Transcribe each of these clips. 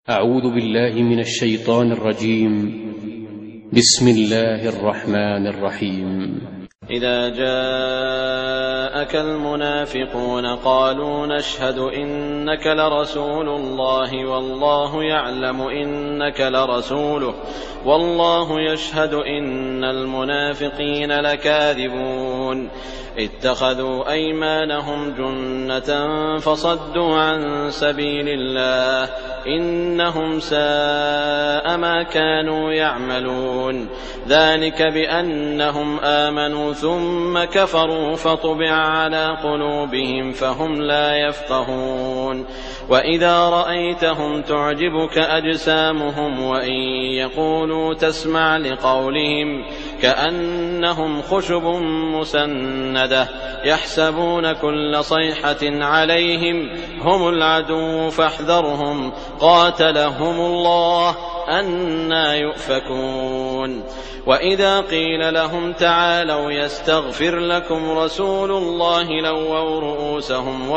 أعوذ بالله من الشيطان الرجيم. بسم الله الرحمن الرحيم. إذا جاءك المنافقون قالوا نشهد إنك لرسول الله والله يعلم إنك لرسوله والله يشهد إن المنافقين لكاذبون اتخذوا أيمانهم جنة فصدوا عن سبيل الله إنهم ساء ما كانوا يعملون ذلك بأنهم آمنوا ثم كفروا فطبع على قلوبهم فهم لا يفقهون وإذا رأيتهم تعجبك أجسامهم وإن يقولوا تسمع لقولهم كأنهم خشب مسندة يحسبون كل صيحة عليهم هم العدو فاحذرهم قاتلهم الله أنى يؤفكون وإذا قيل لهم تعالوا يستغفر لكم رسول الله لووا رؤوسهم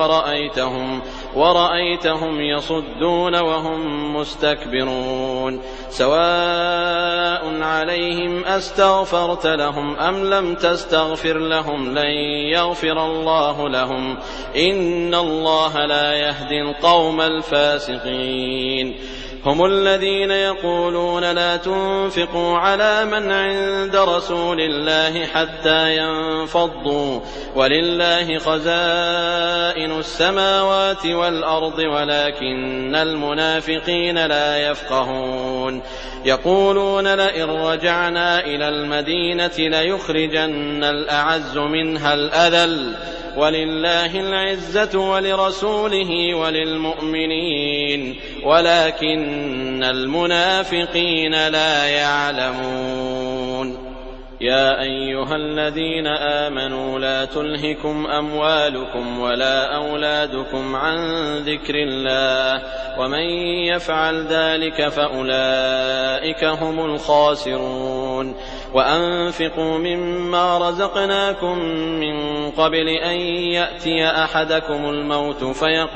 ورأيتهم يصدون وهم مستكبرون سواء عليهم أستغفرت لهم أم لم تستغفر لهم لن يغفر الله لهم إن الله لا يهدي القوم الفاسقين هم الذين يقولون لا تنفقوا على من عند رسول الله حتى ينفضوا ولله خزائن السماوات والأرض ولكن المنافقين لا يفقهون يقولون لئن رجعنا إلى المدينة ليخرجن الأعز منها الأذل ولله العزة ولرسوله وللمؤمنين ولكن المنافقين لا يعلمون يا أيها الذين آمنوا لا تلهكم أموالكم ولا أولادكم عن ذكر الله ومن يفعل ذلك فأولئك هم الخاسرون وأنفقوا مما رزقناكم من قبل أن يأتي أحدكم الموت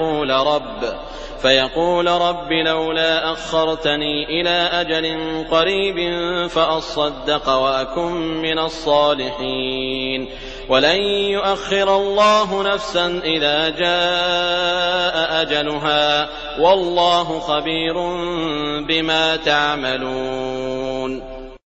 فيقول رب لولا أخرتني إلى أجل قريب فأصدق وأكن من الصالحين ولن يؤخر الله نفسا إذا جاء أجلها والله خبير بما تعملون